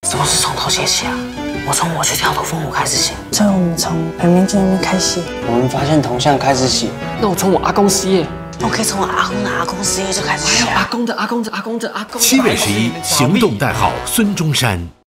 怎么是从头写起啊？我从我去跳头风舞开始写。 所以我们从北明镜那边开始。 我们发现铜像开始写。 那我从我阿公失业， 我可以从我阿公的阿公失业就开始写。 阿公的阿公的阿公的阿公。 7月11，行动代号孙中山。